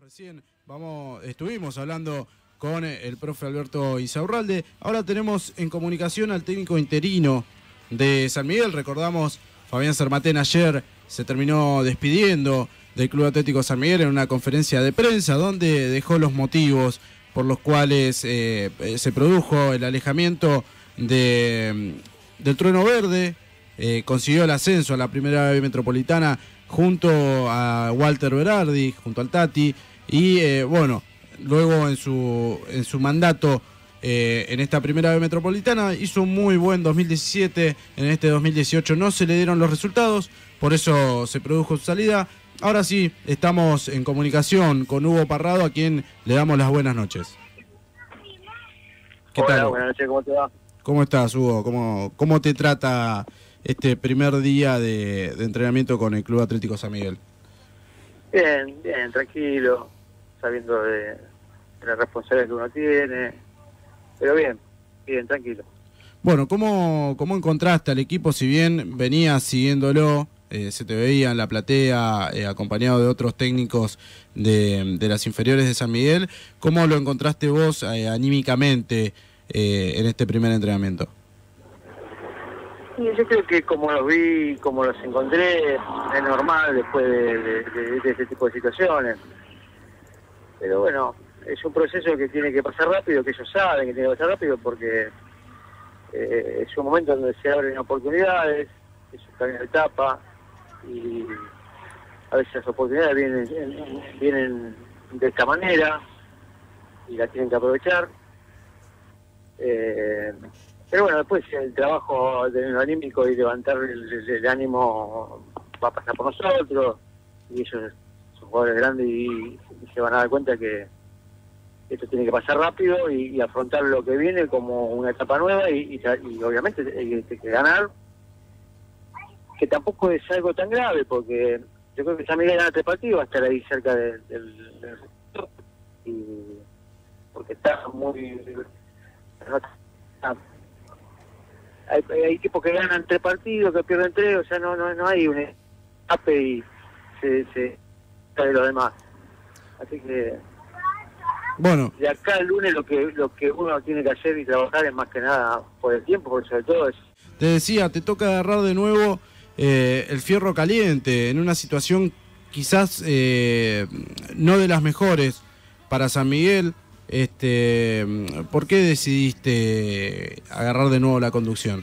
Recién estuvimos hablando con el profe Alberto Insaurralde. Ahora tenemos en comunicación al técnico interino de San Miguel. Recordamos, Fabián Sermatén ayer se terminó despidiendo del Club Atlético San Miguel en una conferencia de prensa donde dejó los motivos por los cuales se produjo el alejamiento del Trueno Verde. Consiguió el ascenso a la Primera B Metropolitana junto a Walter Berardi, junto al Tati, y bueno, luego en su mandato en esta Primera B Metropolitana hizo un muy buen 2017. En este 2018 no se le dieron los resultados, por eso se produjo su salida. Ahora sí, estamos en comunicación con Hugo Parrado, a quien le damos las buenas noches. ¿Qué Hola, tal? buenas noches, ¿cómo te va? ¿Cómo estás, Hugo? ¿Cómo te trata este primer día de entrenamiento con el Club Atlético San Miguel? Bien, tranquilo, sabiendo de la responsabilidad que uno tiene, pero bien, tranquilo. Bueno, ¿cómo encontraste al equipo? Si bien venías siguiéndolo, se te veía en la platea acompañado de otros técnicos de las inferiores de San Miguel, ¿cómo lo encontraste vos anímicamente en este primer entrenamiento? Y yo creo que como los vi, como los encontré, es normal después de este tipo de situaciones. Pero bueno, es un proceso que tiene que pasar rápido, que ellos saben que tiene que pasar rápido porque es un momento donde se abren oportunidades, es un cambio de etapa y a veces las oportunidades vienen de esta manera y la tienen que aprovechar. Pero bueno, después el trabajo de lo anímico y levantar el ánimo va a pasar por nosotros, y ellos son jugadores grandes y se van a dar cuenta que esto tiene que pasar rápido y afrontar lo que viene como una etapa nueva y obviamente hay que ganar, que tampoco es algo tan grave, porque yo creo que San Miguel gana 3 partidos, va a estar ahí cerca del y porque está muy... Hay equipos que ganan 3 partidos, que pierden 3, o sea, no hay un escape y se cae lo demás. Así que Bueno, de acá al lunes lo que uno tiene que hacer y trabajar es más que nada por el tiempo, porque sobre todo es... te decía, te toca agarrar de nuevo el fierro caliente en una situación quizás no de las mejores para San Miguel. ¿Por qué decidiste agarrar de nuevo la conducción?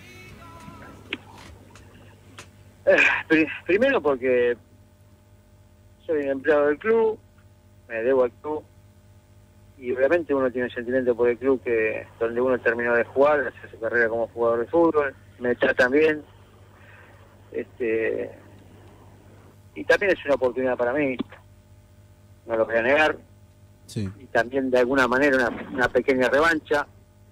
Primero porque soy empleado del club, me debo al club, y obviamente uno tiene un sentimiento por el club que donde uno terminó de jugar, hacer su carrera como jugador de fútbol, me tratan bien, y también es una oportunidad para mí, no lo voy a negar. Sí. Y también de alguna manera una pequeña revancha,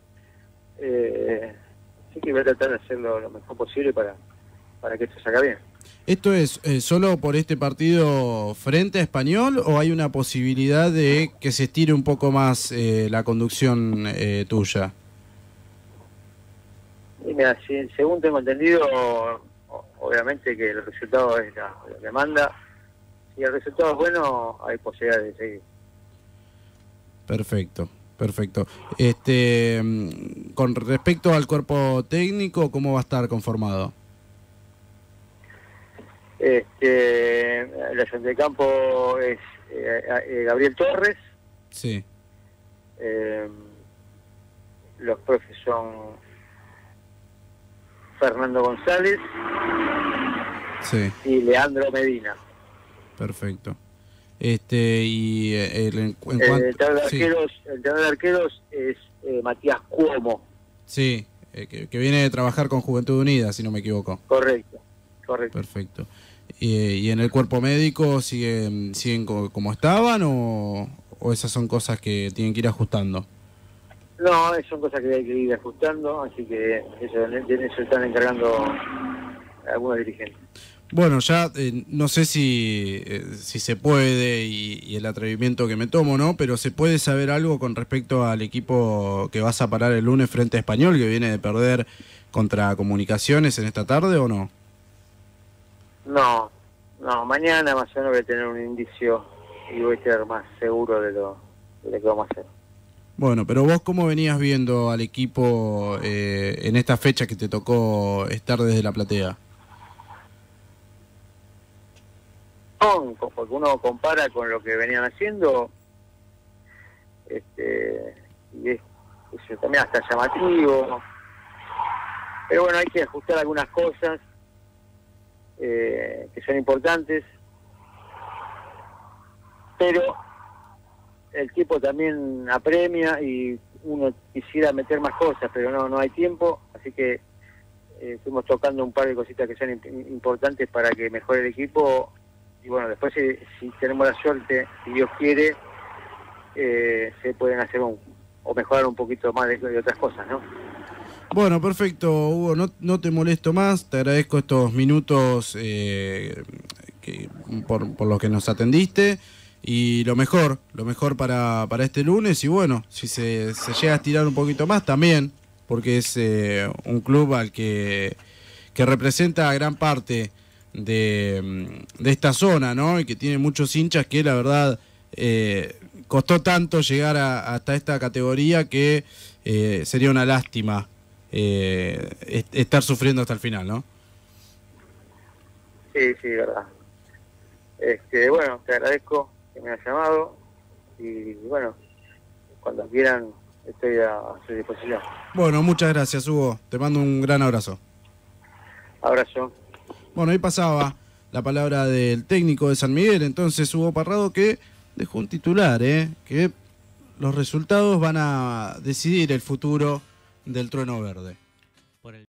así que voy a tratar de hacerlo lo mejor posible para que esto salga bien. ¿Esto es solo por este partido frente a Español o hay una posibilidad de que se estire un poco más la conducción tuya? Y mira, según tengo entendido, obviamente que el resultado es lo que manda. Si el resultado es bueno, hay posibilidad de seguir. Perfecto. Con respecto al cuerpo técnico, ¿cómo va a estar conformado? El ayudante de campo es Gabriel Torres. Sí. Los profes son Fernando González, Sí. y Leandro Medina. Perfecto. Y en cuanto... El entrenador de arqueros es Matías Cuomo. Sí, que viene de trabajar con Juventud Unida, si no me equivoco. Correcto. Perfecto. ¿Y en el cuerpo médico siguen como estaban o esas son cosas que tienen que ir ajustando? No, son cosas que hay que ir ajustando, así que de eso están encargando algunos dirigentes. Bueno, ya no sé si se puede y el atrevimiento que me tomo, ¿no? Pero ¿se puede saber algo con respecto al equipo que vas a parar el lunes frente a Español, que viene de perder contra Comunicaciones en esta tarde o no? No, mañana más o menos voy a tener un indicio voy a estar más seguro de lo que vamos a hacer. Bueno, pero vos, ¿cómo venías viendo al equipo en esta fecha que te tocó estar desde la platea? Porque uno compara con lo que venían haciendo, y es también hasta llamativo, pero bueno, hay que ajustar algunas cosas que son importantes, pero el tiempo también apremia y uno quisiera meter más cosas, pero no hay tiempo, así que fuimos tocando un par de cositas que son importantes para que mejore el equipo. Y bueno, después si tenemos la suerte, si Dios quiere, se pueden hacer o mejorar un poquito más de otras cosas, ¿no? Bueno, perfecto, Hugo, no te molesto más, te agradezco estos minutos por los que nos atendiste, y lo mejor para este lunes, y bueno, si se llega a estirar un poquito más también, porque es un club al que representa a gran parte de esta zona, ¿no? Y que tiene muchos hinchas, que la verdad costó tanto llegar hasta esta categoría que sería una lástima estar sufriendo hasta el final, ¿no? Sí, verdad. Bueno, te agradezco que me hayas llamado y bueno, cuando quieran estoy a su disposición. Bueno, muchas gracias, Hugo. Te mando un gran abrazo. Abrazo. Bueno, ahí pasaba la palabra del técnico de San Miguel, entonces Hugo Parrado, que dejó un titular, que los resultados van a decidir el futuro del Trueno Verde.